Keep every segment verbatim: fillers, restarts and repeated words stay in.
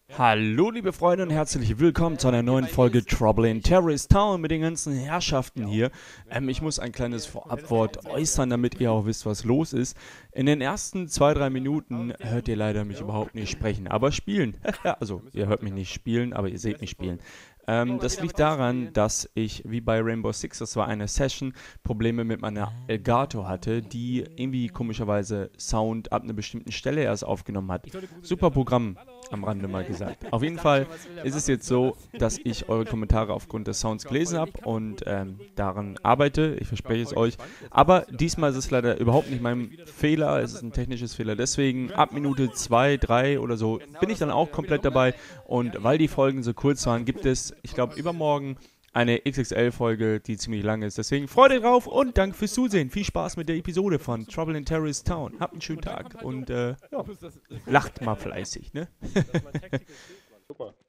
Hallo liebe Freunde und herzlich willkommen zu einer neuen Folge Trouble in Terrorist Town mit den ganzen Herrschaften hier. Ähm, ich muss ein kleines Vorabwort äußern, damit ihr auch wisst, was los ist. In den ersten zwei, drei Minuten hört ihr leider mich überhaupt nicht sprechen, aber spielen. Also, ihr hört mich nicht spielen, aber ihr seht mich spielen. Ähm, das liegt daran, dass ich, wie bei Rainbow Six, das war eine Session, Probleme mit meiner Elgato hatte, die irgendwie komischerweise Sound ab einer bestimmten Stelle erst aufgenommen hat. Super Programm, am Rande mal gesagt. Auf jeden Fall ist es jetzt so, dass ich eure Kommentare aufgrund des Sounds gelesen habe und ähm, daran arbeite, ich verspreche es euch. Aber diesmal ist es leider überhaupt nicht mein Fehler, es ist ein technisches Fehler. Deswegen ab Minute zwei, drei oder so bin ich dann auch komplett dabei. Und weil die Folgen so kurz waren, gibt es, ich glaube, übermorgen eine X X L-Folge, die ziemlich lang ist. Deswegen freut euch drauf und danke fürs Zusehen. Viel Spaß mit der Episode von Trouble in Terrorist Town. Habt einen schönen Tag und äh, ja, lacht mal fleißig, ne? Guck mal.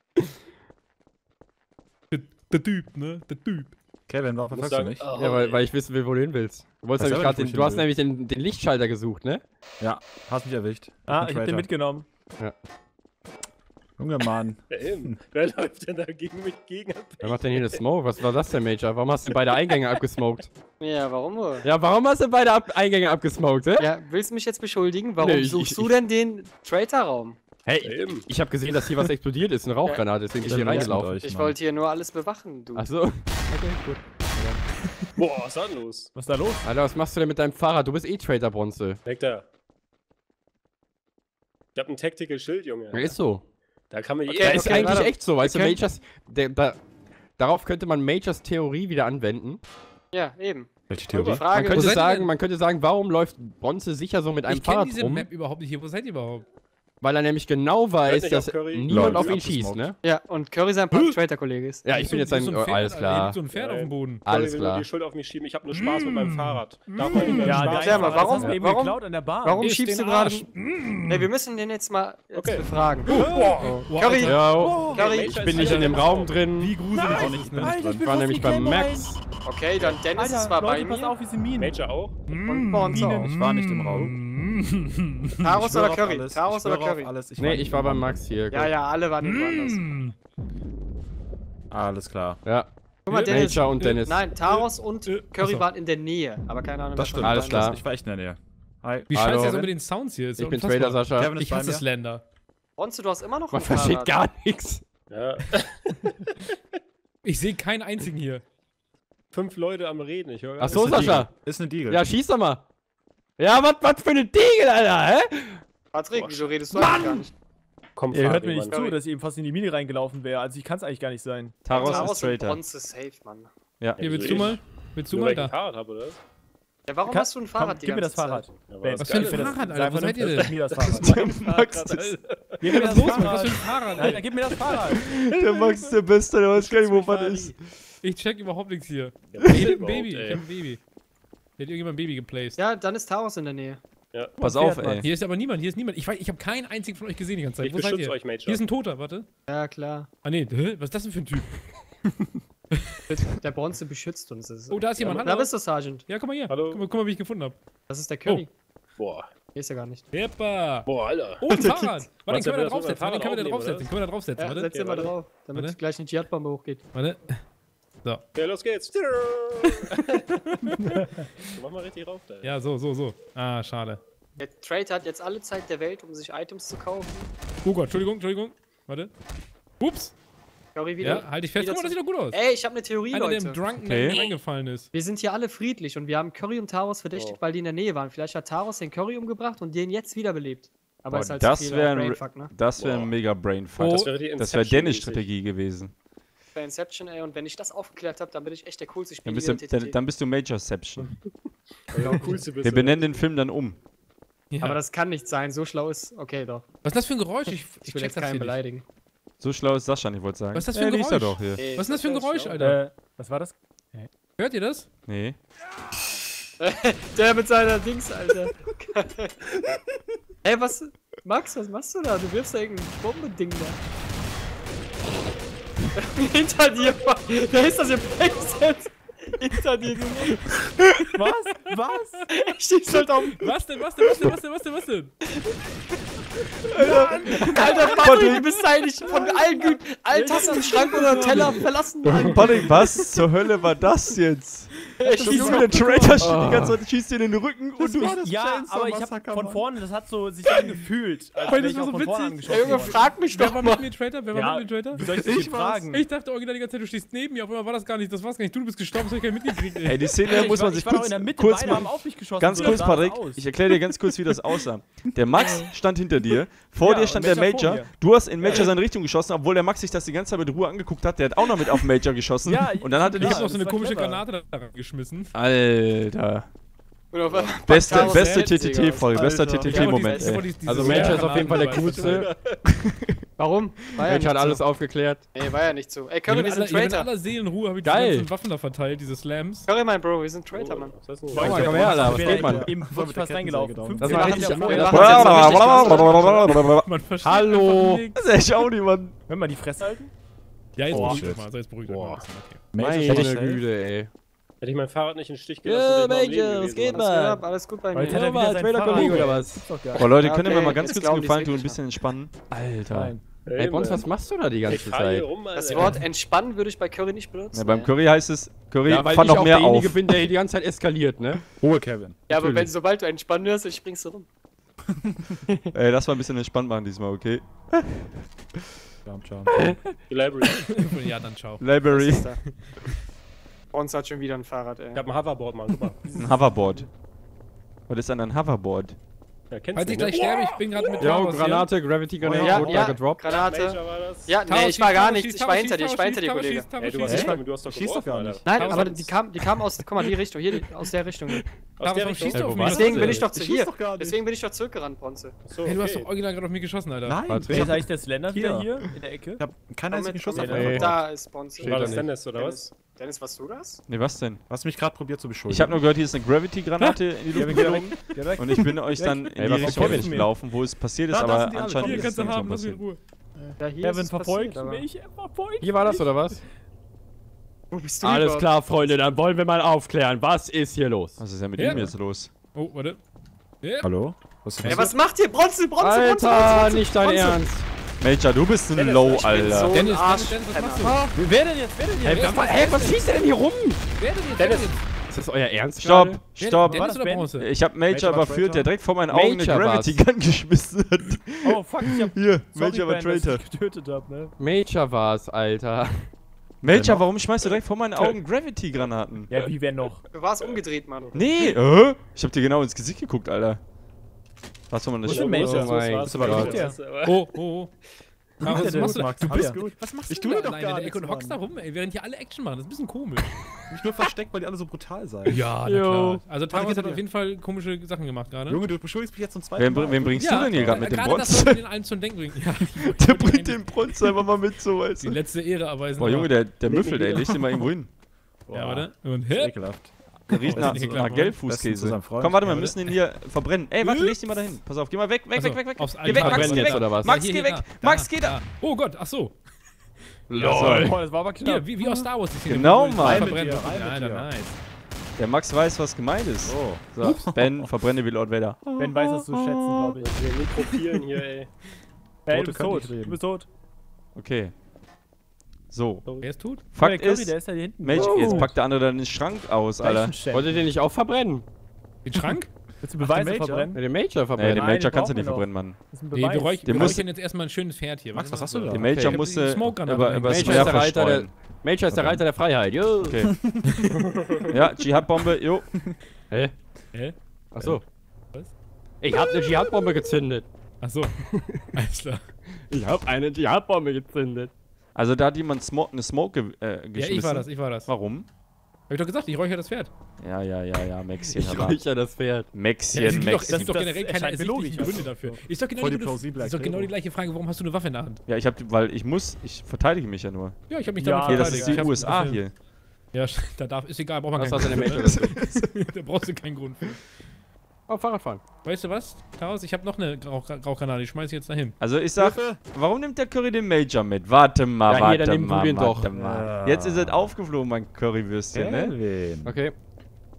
Der, der Typ, ne? Der Typ. Kevin, warum verfolgst du mich? Ja, weil, weil ich wissen will, wo du hin willst. Du, wolltest nämlich grad den, du hast nämlich den, den Lichtschalter gesucht, ne? Ja, hast mich erwischt. Ah, ich hab den mitgenommen. Ja. Junge Mann. Wer, eben. Wer läuft denn da gegen mich gegen? Wer macht denn hier eine Smoke? Was war das denn, Major? Warum hast du beide Eingänge abgesmoked? Ja, warum wohl? Ja, warum hast du beide Ab Eingänge abgesmoked, hä? Ja, willst du mich jetzt beschuldigen? Warum Nee, ich- suchst ich- du denn den Traitor-Raum? Hey, Eben. ich habe gesehen, dass hier was explodiert ist, eine Rauchgranate, deswegen bin ich hier Ja, reingelaufen. mit euch. Ich Mann. wollte hier nur alles bewachen, du. Achso. Okay, gut. Boah, was ist da denn los? Was ist da los? Alter, was machst du denn mit deinem Fahrrad? Du bist eh Trader Bronze. Weg da. Ich hab ein Tactical Schild, Junge. Ja, ist so. Da kann man Okay, eh. Ja, ist okay, eigentlich warte. echt so, weißt du, Wir können- Majors, der, da, darauf könnte man Majors Theorie wieder anwenden. Ja, eben. Welche Die Theorie? Man Frage könnte ist, seid ihr sagen, denn? man könnte sagen, warum läuft Bronze sicher so mit einem Ich kenne Fahrrad diese rum? Map überhaupt nicht hier. Wo seid ihr überhaupt? Weil er nämlich genau weiß, nicht dass auf Curry. niemand Lol, auf ihn abgesmoked. schießt, ne? ja, und Curry sein Traitor-Kollege ist. Ja, ich Hier bin ist jetzt so- ein... hier ist Oh, so ein Pferd, alles Alter, hier klar. liegt so ein Pferd auf dem Boden. Alles will nur klar. die Schuld auf mich schieben. Ich hab nur Spaß mit meinem Fahrrad. Darf man nicht mehr Ja, Spaß der- haben. Erklär mal, warum- Das ist eben warum- geklaut an der Bahn. Warum Ist schiebst den du gerade... Arsch. Ne, wir müssen den jetzt mal jetzt Okay. befragen. Boah. Wow, Curry, Alter. Ja, Curry, ich bin nicht in dem Raum drin. Wie gruselig Nein, ist das, nein, ne? ich bin Ich war nämlich beim Max. okay, dann Dennis ist zwar bei pass mir. auf, wie sie Minen. Major auch? Und Bonzo. Ich war nicht im Raum. Taros Ich schwöre oder auf Curry? alles. Taros Ich schwöre oder auf Curry? alles. Nee, nicht ich im war beim Raum. Max hier. Ja, ja, alle waren irgendwo anders. Mm. Alles klar. Ja, Guck mal, Dennis. Major und Dennis. Nein, Taros und Äh, Curry achso. waren in der Nähe, aber keine Ahnung. Das wer stimmt. von Alles beiden klar. ist. Ich war echt in der Nähe. Hi. Wie Hallo. scheiße ist das mit den Sounds hier? Ist Ich bin unfassbar. Trader Sascha. Kevin ist Ich bei hasse mir. Slender. Bonzo, du hast immer noch Man ein versteht Fahrrad. gar nichts. Ja. Ich sehe keinen einzigen hier. Fünf Leute am Reden. Ich höre Ach so, Ist eine Sascha. Diegel. Ist eine Diegel. Ja, schieß doch mal. Ja, was was für eine Diegel, Alter, hä? Patrick, wieso redest du eigentlich gar nicht? Komm, Ihr fahr hört mir den nicht Mann. zu, dass ich eben fast in die Mine reingelaufen wäre. Also ich kann es eigentlich gar nicht sein. Taros ist und Traitor. Bronze safe, Mann. Ja. Hier, willst Also du ich- mal? Willst du Nur mal weil ich da? ein Fahrrad habe, oder? Ja, warum Kann- hast du ein Fahrrad Komm, die gib mir das ganze Fahrrad. Zeit? Ja, aber Ben, das was ist für ein geil. Fahrrad, Fahrrad, Alter? Wo seid ihr Gib denn? mir das Fahrrad. Max Alter. ist, Gib mir das los, Mann. Was für ein Fahrrad? Alter, gib mir das Fahrrad. der Max ist der Beste, der weiß gar nicht, wo man ist. Ich check überhaupt nichts hier. Ja, Ich hab ein überhaupt, Baby. ey. Ich hab ein Baby. Hier hat irgendjemand ein Baby geplaced. Ja, dann ist Taros in der Nähe. Pass auf, Pferd, Mann. ey. Hier ist aber niemand, hier ist niemand. Ich weiß, ich habe keinen einzigen von euch gesehen die ganze Zeit. Ich Wo seid beschütze ihr? euch, Major. Hier ist ein Toter, warte. Ja, klar. Ah nee, hä? Was ist das denn für ein Typ? Der Bronze beschützt uns. Das ist Oh, da ist jemand. da Hallo. bist du, Sergeant. Ja, guck mal hier. Hallo. Guck mal, guck mal, wie ich gefunden habe. Das ist der Curry. Boah. Hier ist er gar nicht. Yeppa. Boah, Alter. Oh, ein Der Fahrrad. kickt. Warte, den Meinst du, können wir da das muss man draufsetzen. Den können wir da Fahrrad draufsetzen. aufnehmen, Können wir da draufsetzen. Ja, Warte. setz ihn mal warte. drauf, damit Warte. gleich eine Dschihad-Bombe hochgeht. Warte. So. Okay, los geht's. Mach mal richtig rauf da. Ja, so, so, so. Ah, schade. Der Trade hat jetzt alle Zeit der Welt, um sich Items zu kaufen. Oh Gott, Entschuldigung, Entschuldigung. Warte. Ups. Curry wieder. Ja, halt dich fest. wieder Guck mal, das zu- sieht doch gut aus. Ey, ich habe eine Theorie, Einer, der Leute. im Drunken Okay. reingefallen ist. Wir sind hier alle friedlich und wir haben Curry und Taros verdächtigt, Oh. weil die in der Nähe waren. Vielleicht hat Taros den Curry umgebracht und den jetzt wiederbelebt. Aber Boah, ist halt das zu viel wär ein Brainfuck, ne? Das wäre Boah. ein mega Brainfuck. Oh, Das wäre die Das wäre Inception-mäßig. Dennis Strategie gewesen. Bei Inception, ey, und wenn ich das aufgeklärt habe, dann bin ich echt der coolste Dann Spieler bist, der du, dann, Identität. dann bist du Majorception. Ja, coolste bist Wir du. benennen den Film dann um. Ja. Aber das kann nicht sein, so schlau ist. Okay, doch. Was ist das für ein Geräusch? Ich, Ich ich will check jetzt das keinen hier nicht. beleidigen. So schlau ist Sascha, ich wollte sagen. Was ist das für ein Ja, die ist er Geräusch? doch hier. Ey, Was ist das für ein das Geräusch, schlau. Alter? Alter? Äh, was war das? Hört ihr das? Nee. Der mit seiner Dings, Alter. Ey, was? Max, was machst du da? Du wirfst da irgendein Bombending da. Hinter dir, da ist das im Playset. Hinter dir, du. Was? Was? Er schießt halt auf. Was denn, was denn, was denn, was denn, was denn, was denn? Alter, Patrick, du bist eigentlich von allen, Gü allen Tassen im Schrank oder Teller verlassen worden. Patrick, was zur Hölle war das jetzt? Ich Junge, der Traitor steht die ganze Zeit, schießt dir in den Rücken und du... Ja, aber ich hab von vorne, das hat so sich angefühlt, als Weil wäre das ich war auch so von vorne witzig. angeschossen Junge, worden. frag mich Wer doch war mal. mit mir Traitor? Wer war Ja, mit mir Traitor? wie soll ich dich hier fragen? Ich dachte original die ganze Zeit, du stehst neben mir, auf einmal war das gar nicht, das war's gar nicht. Du, du bist gestorben, das hab ich gar nicht mitgekriegt, ey. Ey, die Szene Ey, ich muss war- man sich ich war doch kurz, in der Mitte, kurz beide haben mal... auf mich geschossen. Ganz so kurz, sah das Patrick, aus. ich erkläre dir ganz kurz, wie das aussah. Der Max stand hinter dir, vor Ja, dir stand und der Major vor Major, mir. du hast in Major seine Richtung geschossen, obwohl der Max sich das die ganze Zeit mit Ruhe angeguckt hat, der hat auch noch mit auf Major geschossen Ja, und dann hat er Ich dich... hab noch so eine das war komische clever. Granate da reingeschmissen. Alter. Und auf einmal Beste, Chaos beste Dance, T T Digga. T-Folge, bester Alter. T T T-Moment, ey. Also Major ist auf jeden Fall der coolste. Warum? War ja Major nicht hat alles so. aufgeklärt. Ey, war ja nicht so. Ey, Ja, Curry, mit wir sind aller, ja, mit Traitor. aller Seelenruhe habe ich Geil. die ganzen Waffen da verteilt, diese Slams. Curry, mein Bro, wir sind Traitor, Mann. Was heißt denn Boah, komm her, Alter, was geht, Mann? Eben wirklich fast reingelaufen. Das fünfzehn war Meter richtig- vorher. das war- Man versteht Hallo. einfach nix. Das ist echt auch niemand. Wenn wir die Fresse halten? Ja, jetzt Oh, beruhigt shit. euch mal, so jetzt beruhigt euch mal ein bisschen, okay. Meine Güte, ey. Hätte ich mein Fahrrad nicht in den Stich gelassen, wäre ich noch am Leben gewesen, Mann. Alles gut, alles gut bei Weil jetzt hat mir. er wieder sein Trailer-Kollege Fahrrad. oder was? Gibt's doch gar Boah, Leute, Ja, können wir okay, mal ganz jetzt kurz glauben einen die's Gefallen tun, ein wirklich bisschen entspannen? Alter. Nein. Ey, Bons, was machst du da die Ich ganze fahr hier Zeit? rum, Alter. Das Wort entspannen würde ich bei Curry nicht benutzen. Ja, beim ey. Curry heißt es, Curry, Ja, weil fahr ich noch auch mehr derjenige auf. bin, der hier die ganze Zeit eskaliert, ne? Ruhe, Kevin. Ja, aber wenn Natürlich. sobald du entspannen hörst, dann springst du rum. Ey, lass mal ein bisschen entspannt machen diesmal, okay? Ciao, ciao. Die Library. Ja, dann ciao. Library. Bons hat schon wieder ein Fahrrad, ey. Ich hab ein Hoverboard, Mann, guck mal. Ein Hoverboard. Was ist denn ein Hoverboard? Ja, kennst Falls du ich nicht, gleich ne? sterbe, ich bin gerade mit Ja, Taros hier. Granate, Gravity Granate, Ja, wurde ja, da gedroppt. Granate. Major war das? Ja, Taros nee, ich war schießt, gar Taros nicht. schießt, Ich war Taros hinter dir, schießt, ich war hinter dir, Taros Kollege. schießt, Taros Ey, du schießt. hast, Hä? nicht, du hast doch Schieß doch geworfen, gar Alter. nicht. Nein, Was aber sonst? die kam, die kam aus, guck mal, die Richtung, hier, die, aus der Richtung. hier. Aus Taros, der warum Richtung? schießt du auf wo mich? warst Was Deswegen ist bin das ich doch zu Ich schieß hier. doch gar nicht. Deswegen bin ich doch zurückgerannt, Bronze. So, Hey, du hast okay. doch original gerade auf mich geschossen, Alter. Nein, Patrick. ich Ey, hab, ist eigentlich der Slender wieder Hier. hier in der Ecke? ich hab keinen einzigen Schuss auf mit. den Ey. Da ist Bronze. War das nicht. Dennis, oder was? Dennis, Dennis, warst du das? Ne, was denn? Hast mich gerade probiert zu beschuldigen. Ich habe nur gehört, hier ist eine Gravity-Granate in die Luft Kevin, geh da geflogen weg. Geh weg. und ich bin euch dann in Ey, die was Richtung Kevin? gelaufen, wo es passiert ist, Da, da aber sind die alle. anscheinend Hier ist es kannst du nicht so haben, lass mich in passiert. Ruhe. Ja, hier Kevin ist es verfolgt passiert, aber- mich, er verfolgt Hier war das, oder was? Wo bist du Alles überhaupt? klar, Freunde, dann wollen wir mal aufklären. Was ist hier los? Was ist denn mit Ja. ihm jetzt los? Oh, warte. Ja. Hallo? Was ist Ey, was macht ihr? Bronze, Bronze, Bronze, Bronze, Alter, Bronze, nicht dein Bronze. Ernst. Major, du bist ein Low, Ich bin Alter. so Dennis, ein Arsch. Dennis, Dennis, was machst du? Wer denn jetzt? Wer denn Hey, jetzt? was, hey, was schießt der denn hier rum? Wer denn jetzt? Dennis. Wer denn Ist das euer Ernst Stopp, gerade? jetzt? stopp. Dennis oder Ben? Bronze? Ich hab Major Major war überführt, Traitor. der direkt vor meinen Augen eine Major war's. Gravity Gun geschmissen hat. Oh, fuck, ich hab... Hier, Sorry, Major war Ben, dass Traitor. ich getötet hab, ne? Major war's, Alter. Major, warum schmeißt du direkt vor meinen Augen Gravity-Granaten? Ja, wie, wer noch? Du warst umgedreht, Mann. Nee, äh? Ich hab dir genau ins Gesicht geguckt, Alter. Was soll man das Wo ist denn stimmt? Major? So, das mein war's. Gott. Das ist aber- Oh, oh, oh. Taros, was denn machst du? los, Max? Du Alles bist gut. Was machst Ich du tu da doch alleine gar in der Ecke und nichts, hockst da Mann. rum, ey, während hier alle Action machen? Das ist ein bisschen komisch. mich nur versteckt, weil die alle so brutal seien. Ja, na Jo. klar. Also Taros hinter hat auf dir. jeden Fall komische Sachen gemacht gerade. Junge, du beschuldigst mich jetzt zum zweiten Wen, Mal. wen bringst du denn hier gerade mit dem gerade das Bronze? sollte den allen zum Denken bringen. Ja, Der bringt den Bronze einfach mal mit, so weißt die du. letzte Ehre erweisen. Boah, Junge, der, der müffelt, ey, leg den mal irgendwo hin. Ja, warte. Und Das ist hip. ekelhaft. Der riecht Oh, nach, das ist nach ekelhaft, Besten zu Gelbfußkäse. seinem Freund. Komm, warte mal, Ja, wir müssen ihn hier verbrennen. Ey, warte, leg den mal dahin. Pass auf, geh mal weg, weg, Achso, weg, weg, weg. aufs Geh Alter. weg, Max, Verbrennen geh jetzt, weg. oder was? Max, Hier, geh hier, weg. da, Max, da, geh da. da. Oh Gott, ach so. Lol. Oh, das war aber knapp. Hier, wie, wie aus Star Wars. die Szene, Genau, wo du Mann. verbrennen. Rein mit dir, rein mit Alter, dir. nice. Der Max weiß, was gemeint ist. Oh. So, Ben, verbrenne wie Lord Vader. Ben weiß das zu schätzen, glaube ich. Wir mikrofilen hier, ey. Ben, Tote du bist können tot. nicht reden. Du bist tot. Okay. So, Wer ist tot? Fakt der Curry, ist, der ist ja hier hinten. Mensch, Oh. jetzt packt der andere dann den Schrank aus, Alter. Leichenschädel. Wolltet ihr nicht auch verbrennen? Den Schrank? Willst du Beweise Major? verbrennen? Ja, den Major Nee, den verbrennen. Nein, Major den kannst du brauchen nicht wir verbrennen, Mann. Das ist ein Nee, wir Beweis. räuch- Den wir muss- räuchern jetzt erstmal ein schönes Pferd hier. Max, was hast machst du da? Den Major Ich hab musst die du Smoke-Granate über, rein. übers Major Meer ist, der Reiter der, verstreuen. Major ist der Reiter der Freiheit. Jo. Okay. Ja, Dschihad-Bombe, jo. Hä? Hä? Achso. Was? Ich hab eine Dschihad-Bombe gezündet. Ach so. Alles klar. Ich hab eine Dschihad-Bombe gezündet. Also da hat jemand Smo eine Smoke ge äh, Ja, geschmissen. ich war das, ich war das. Warum? Hab ich doch gesagt, ich räuchere das Pferd. Ja, ja, ja, ja, Maxchen. Ich aber- räuchere das Pferd. Ja, Maxchen, das, ist doch, das Maxchen. ist doch Das generell keine erscheint mir logisch, ersichtlichen also. Gründe dafür. Ist doch genau, Voll die, die plausible ist doch genau die Erklärung. gleiche Frage, warum hast du eine Waffe in der Hand? Ja, ich hab, weil ich muss, ich verteidige mich ja nur. Ja, ich habe mich Ja, damit Hier, das verteidigt. ist die Ich hab's U S A gefilmt. hier. Ja, da darf, ist egal, braucht man Was keinen hat denn der Grund Major für. dazu? Da brauchst du keinen Grund für. Oh, Fahrradfahren. Weißt du was, Taros, ich habe noch eine Rauch Rauchgranate, die schmeiß ich jetzt dahin. Also ich sag, warum nimmt der Curry den Major mit? Warte mal, Ja, hier, warte dann nimm du mal, den warte doch. mal. Ja. Jetzt ist es aufgeflogen, mein Currywürstchen, ne? Kevin. Okay.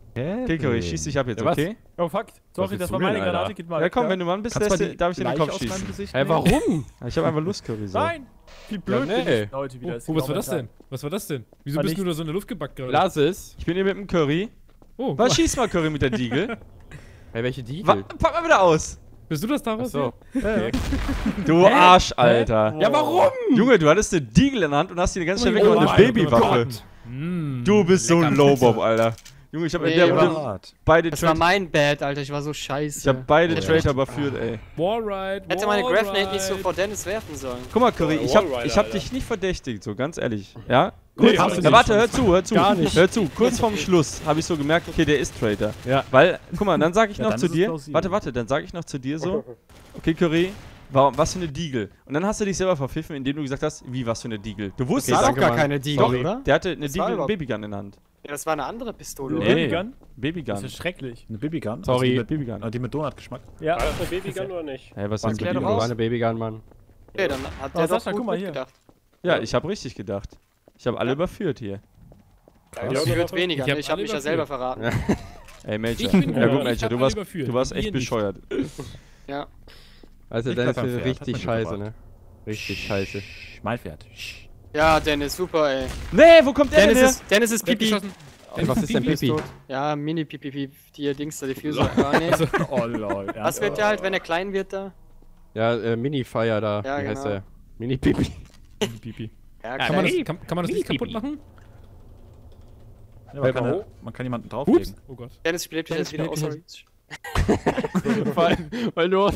Okay, Curry, schieß dich ab jetzt, Ja, was? okay? Oh fuck. Sorry, willst das du war denn, meine Alter? Granate. Geht mal. Ja komm, wenn du Mann bist, Kannst lässt du du, die darf ich dir in den Leiche Kopf aus meinem schießen. Gesicht Ey, nehmen? warum? Ich hab einfach Lust, Curry, so. Nein! Wie blöd Ja, bin nee. ich heute wieder. Oh, was war das denn? Was war das denn? Wieso War bist du nicht- da so in der Luft gebackt gerade? Lass es. Ich bin hier mit dem Curry. Oh, Was, schieß mal Curry mit der Diegel. Hey, welche die? Wa- Pack mal wieder aus. bist du das da? Achso. Du Arsch, Alter. Ja, warum? Junge, du hattest eine Diegel in der Hand und hast die die ganze Zeit Oh weggemacht, mein eine Babywaffe. Gott. Mm, Du bist so ein lecker Lowbob, Alter. Junge, ich hab in Nee, der aber- Runde beide Das war Traitor. mein Bad, Alter. Ich war so scheiße. Ich hab beide Traitor überführt, ey. Wallride, Hätte meine Wallride. Gravnade nicht so vor Dennis werfen sollen. Guck mal, Curry, ich hab, Wallrider, ich hab Alter. dich nicht verdächtigt, so ganz ehrlich. Ja? Nee, Kurz, hast du ja, nicht. warte, hör zu, hör zu. Gar nicht. Hör zu, kurz vorm Schluss habe ich so gemerkt, okay, der ist Traitor. Ja. Weil, guck mal, dann sag ich Ja, noch dann zu ist es dir, plausibel. warte, warte, dann sag ich noch zu dir so, okay, Curry, warum, was für eine Diegel? Und dann hast du dich selber verpfiffen, indem du gesagt hast, wie, was für eine Diegel? Du Das wusstest, war doch danke, gar Mann. keine Diegel, Sorry. oder? der hatte eine Das war Diegel und überhaupt- Babygun in der Hand. Ja, das war eine andere Pistole, oder? Nee. Babygun? Babygun. Das ist schrecklich. Eine Babygun? Sorry. Also die mit, Babygun. äh, die mit Donut-Geschmack. Ja. War das eine Babygun oder nicht? Hey, was Was ist klär mit doch dir aus. War los? eine Babygun, Mann. Okay, dann hat Oh, der doch Sascha, gut guck mal hier. mitgedacht. Ja, ich habe richtig gedacht. Ich habe alle überführt hier. Ja, Ich wird weniger, Ich ne? hab Ich hab alle mich ja überführt. selber verraten. Ey, Major. Ich bin Ja, gut, gut, ich Major, hab du alle warst, überführt. du warst Ihr echt nicht. bescheuert. Ja. Also, Ich Dennis bleib am ist Pferd, richtig hat mir scheiße, gebracht. ne? Richtig scheiße. Mein Pferd. Sch. Ja, Dennis, super, ey. Nee, wo kommt der Dennis denn her? ist, Dennis ist Pipi. Weggeschossen. Ey, was ist denn Pipi? Pipi? Ja, Mini-Pipi, die Dings da, Diffuser. Ah, nee. Oh lol. Was wird der halt, wenn er klein wird da? Ja, äh, Mini-Fire da. Ja, Wie heißt genau. der? Mini-Pipi. Pipi. Ja, Kann man klein. das, kann, kann man das nicht kaputt machen? Ja, man, kann, ja- man kann jemanden drauflegen. Oh Gott. Dennis spielt mich jetzt wieder aus. Dennis Sorry. weil, weil nur.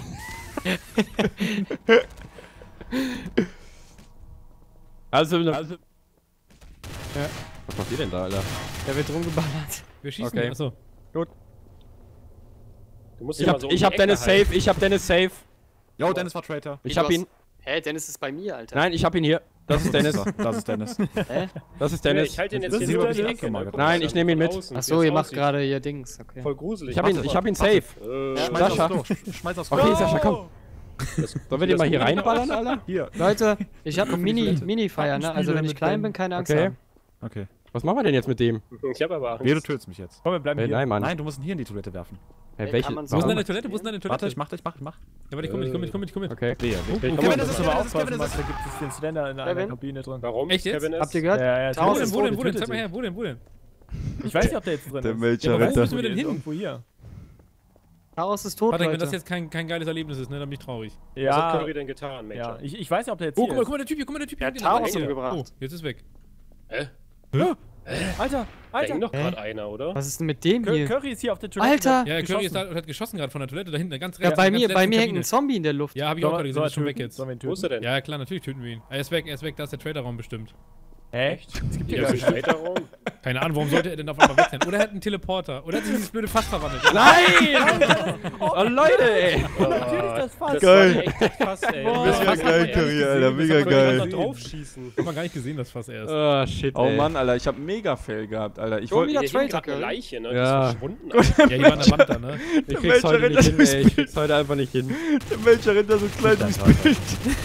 also, also. Ja. Was macht ihr denn da, Alter? Der wird rumgeballert. Wir schießen. Okay. Achso. Du musst Ich ja mal hab, so um ich die hab Ecke Dennis halten. safe, ich hab Dennis safe. Jo, Dennis war Traitor. Ich Du hab hast- ihn. Hä, Dennis ist bei mir, Alter. Nein, ich hab ihn hier. Das ist Dennis. So, das ist Dennis. Hä? Das ist Ja, Dennis. ich halte den jetzt Das hier ist so in wirklich die Dennis Ecke. gemacht. ne? Guck Nein, mal, ich nehm ihn von mit. außen, Achso, wie ihr es macht aussieht. gerade hier Dings, okay. Voll gruselig. Ich hab ihn, ich hab ihn safe. Äh, Ja. Schmeiß Sascha. aufs Klo. Schmeiß aufs Klo. Okay, Sascha, komm. Sollen wir den mal hier reinballern, Alter? Hier. Leute, ich hab einen Mini, Toilette. Mini-Fire, ne? Also wenn ich klein bin, keine Angst Okay. haben. Okay. Was machen wir denn jetzt mit dem? Ich hab aber Angst. Nee, du tötest mich jetzt. Komm, wir bleiben Hey, hier. nein, Mann. Nein, du musst ihn hier in die Toilette werfen. Hey, Ey, welche? kann man so- Wo ist denn Warum? deine Toilette? Wo ist denn deine Toilette? Warte, ich mach das, ich mach, ich mach. Ja, warte, ich komm mit, ich komm mit, ich komm mit, ich komm mit. Okay. Wehe, Ich wehe. komm Kevin, mal das ist mit. aber Kevin, aufpassen, das was ist- da gibt es den Slender in einer Kevin? Kabine drin. Warum? Echt jetzt? Kevin ist- Habt ihr gehört? Ja, ja, Wo Taus denn, ist wo tot, denn, wo denn? tötet Zeig mal ihn. her, wo denn, wo denn? Ich weiß nicht, ob der jetzt drin Der ist. Major Ja, aber wo rennt da. müssen wir denn Der ist hin? irgendwo hier. Chaos ist tot, Patrick, wenn das Leute. jetzt kein, kein geiles Erlebnis ist, ne, dann bin ich traurig. Was hat Ja, Curry denn getan, Major? ja. Ich, ich weiß nicht, ob der jetzt Oh, hier guck mal, ist. guck mal, der Typ hier, guck mal, der Typ hier. Der hat Taos Hier. umgebracht. Oh, jetzt ist weg. Hä? Alter, Da hing Alter. doch gerade einer, oder? Was ist denn mit dem Cur- hier? Curry ist hier auf der Toilette. Alter! Ja, Geschossen. Curry ist da und hat geschossen gerade von der Toilette, da hinten, ganz Ja, rechts. bei in der mir, ganz bei mir letzten hängt ein Kabine. Zombie in der Luft. Ja, hab ich Sollen auch wir- gerade gesehen, sollen wir ist schon weg töten? jetzt. Sollen wir ihn Wo ist töten? er denn? Ja, klar, natürlich töten wir ihn. Er ist weg, er ist weg, da ist der Trader-Raum bestimmt. Echt? Es gibt hier Ja, gar ist nicht. ein Weiterraum. Keine Ahnung, warum sollte er denn auf einmal weg sein? Oder er hat einen Teleporter. Oder hat sich dieses blöde Fass verwandelt. Nein! Oh, Leute, ey! Natürlich das Fass. Das Geil. war echt das Fass, ey. Boah. Mega Das geil, hat Curry, er Alter, nicht mega gesehen, das geil. hat er drauf schießen. Hat man gar nicht gesehen, das Fass erst. Oh, shit, Oh ey. Mann, Alter, ich hab mega Fail gehabt, Alter. Ich Schon wollte. wieder Hier hing Traitor, grad eine Curry. Leiche, ne? Die Ja. ist verschwunden. Alter. Ja, die war an der Wand da, ne? Ich krieg's heute rennt nicht hin, durchs ey. Ich krieg's heute einfach nicht hin. Der Major rennt da so klein durchs Bild.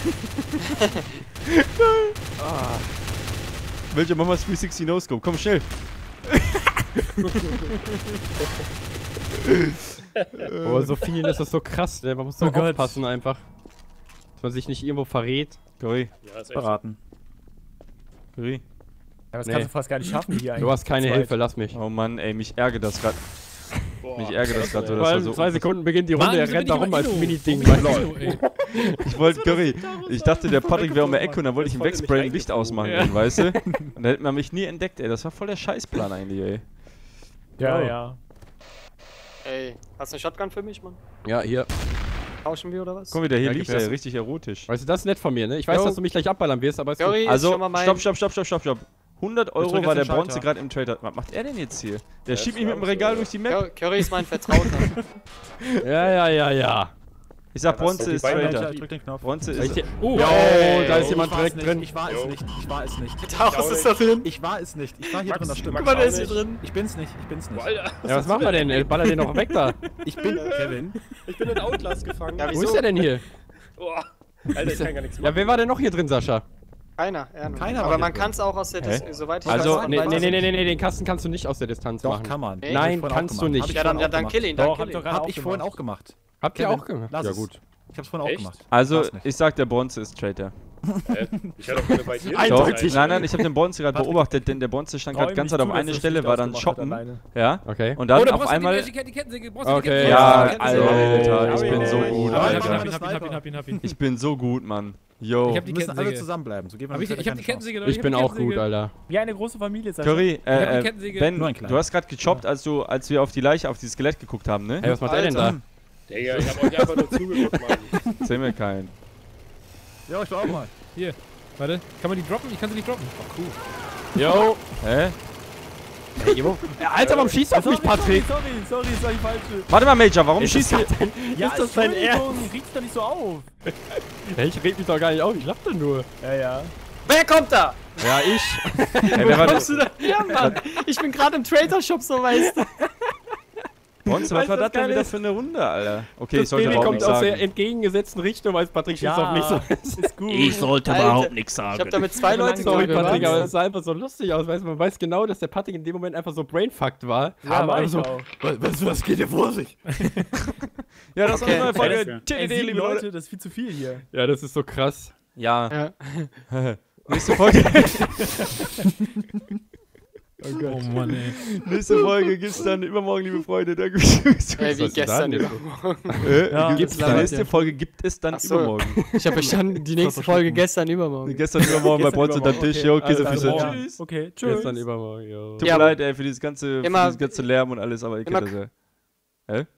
Ah. Major, mach mal dreihundertsechzig No-Scope, komm schnell. Oh, so vielen ist das so krass, ne? Man muss so Oh Gott. aufpassen einfach. Dass man sich nicht irgendwo verrät. Curry, Ja, ist echt so. Verraten. Curry. Ja, das Nee. kannst du fast gar nicht schaffen hier eigentlich. Du hast keine Zweit. Hilfe, lass mich. Oh Mann, ey, mich ärgert das grad. Boah, Mich ärgert das grad so, ey. das Vor war allem so. zwei Sekunden beginnt die Runde, Mann, er wieso rennt bin da ich rum mal als Inno? Mini-Ding. Warum bin ich weißt Inno, ey? Ich wollte, Curry, ich dachte, der Patrick wäre um die Ecke und dann wollte ich ihn Das wollte wegsprayen, mich Licht reingeflogen. ausmachen, Ja. gehen, weißt du? Und dann hätte man mich nie entdeckt, ey. Das war voll der Scheißplan eigentlich, ey. Ja, ja. Ey, hast du eine Shotgun für mich, Mann? du? Ja, hier. Tauschen wir oder was? Guck mal, der hier Ja, liegt, gib her. ey, richtig erotisch. Weißt du, das ist nett von mir, ne? Ich weiß, Jo. dass du mich gleich abballern wirst, aber ist Curry gut. ist Also, schon mal mein... stopp, stopp, stopp, stopp, stopp, stopp. hundert Euro drück war jetzt der den Bronze Schalter. gerade im Trader. Was macht er denn jetzt hier? Der ist schiebt mich mit dem Angst, Regal oder? durch die Map. Cur- Curry ist mein Vertrauter. Ja, ja, ja, ja. Ich sag, Ja, was Bronze sind die ist beiden Trader. Leute? Ich drück den Knopf. Bronze Soll ich ist. dir- Oh, Ja, oh, da ist Ich jemand war direkt es drin. nicht. Ich war es Jo. nicht. Ich war es nicht. Taos ist da drin. Ich war es nicht. Ich war hier Max, drin, das stimmt. Max Guck mal, der auch ist hier nicht. drin. Ich bin's nicht. Ich bin's nicht. Boah, Alter, Ja, was machen wir denn? ey? Baller den noch weg da. Ich bin Kevin. ich bin in Outlast gefangen. Ja, Wo wieso? ist der denn hier? Boah. Alter, ich kann gar nichts Ja, machen. wer war denn noch hier drin, Sascha? Keiner, Erno. Keiner Aber war man hier kann es auch aus der Hä? Distanz, soweit ich Also, weiß. Nee, weiß nee, ich nee, nee, nicht. nee, den Kasten kannst du nicht aus der Distanz Doch, machen. kann man. Nee. Nein, Hab ich vorhin kannst auch du gemacht. nicht. Hab ich Ja, dann, vorhin ja, auch dann gemacht. kill ihn, dann Doch, kill habt ihr ihn. gerade Hab auch ich vorhin gemacht. auch gemacht. Habt ihr Kevin, auch gemacht? lass Ja es. gut. Ich hab's vorhin auch Echt? gemacht. Also, War's nicht. ich sag, der Bronze ist Traitor. Hä? Ich hatte doch keine bei dir. Doch, Eindeutig. nein, nein, ich habe den Bronze gerade Patrick. beobachtet, denn der Bronze stand gerade Räum ganz nicht Zeit auf zu, einer dass er Stelle, das war dann ausgemacht hat shoppen, alleine. ja, Okay. und dann Oh, da auf brauchst du einmal, die, die Kettensäge. brauchst du die Okay. Kettensäge. ja, Kettensäge. Alter, ich Ja, bin ja, so ja, gut, ja, Hab ihn, Alter. hab ihn, hab ihn, hab ihn, hab ihn, hab ihn. Ich bin so gut, Mann. Yo. Ich hab die Wir müssen alle Kettensäge. zusammenbleiben. So geben wir Hab ich, dem ich hab die keine Chance. Kettensäge. Ich bin auch gut, Alter. Wie eine große Familie, Sascha. Curry, Ich hab die äh, äh, Kettensäge. Ben, Nur ein kleiner. du hast gerade gechoppt, als du, als wir auf die Leiche, auf dieses Skelett geguckt haben, ne? Hey, was macht er denn da? Alter. Digga, ich hab euch einfach nur zugeguckt, Mann. Erzähl mir keinen. Ja, ich war auch mal. Hier, warte. Kann man die droppen? Ich kann sie nicht droppen. Yo. Hä? Hey, Ivo. Alter, warum schießt du auf mich, Patrick? Sorry, sorry, sorry, sorry, falsch. Warte mal, Major, warum Ist schießt das du? Ja, Ist das dein Entschuldigung, Riecht doch nicht so auf. Hey, ich red mich doch gar nicht auf, ich lach doch nur. Ja, ja. Wer kommt da? Ja, ich. Hey, wer war Kommst das? du da her, Mann? Ich bin gerade im Trader-Shop, so weißt du. Bronze, was Weißt war du, das was denn geil wieder ist? für eine Runde, Alter? Okay, ich Das sollte Baby überhaupt kommt nichts aus der sagen. entgegengesetzten Richtung, als Patrick schießt auf mich so. ist gut. sollte Alter, nichts Ich hab da mit zwei Leuten Sorry, geredet. Patrick, aber Was? das sah einfach so lustig aus. Weißt du, man weiß genau, dass der Patrick in dem Moment einfach so brainfucked war. Ja, aber war einfach ich so, auch. was, was, was geht hier vor sich? Ja, das Okay. war eine neue Ey, Folge. Ey, T D D, sieben liebe Leute. Leute, das ist viel zu viel hier. Ja, das ist so krass. Ja. Ja. Nächste Folge. Oh Mann, ey. Nächste Folge gibt's dann übermorgen, liebe Freunde. Da gibt's, gibt's, Ey, wie Was ist denn gestern da denn? übermorgen. äh, Ja, gibt's das die ist nächste ja. Folge gibt es dann Ach so. übermorgen. Ich habe verstanden, die nächste Folge gestern übermorgen. Gestern übermorgen bei Gestern Bronze unter übermorgen, Tisch. okay. Jo, Alles Käsefüße. klar. Tschüss. Okay, tschüss. Gestern übermorgen, jo. Tut Ja, mir aber- leid, ey, für dieses ganze, für Immer- dieses ganze Lärm und alles, aber ich immer- kenne das ja. Hä?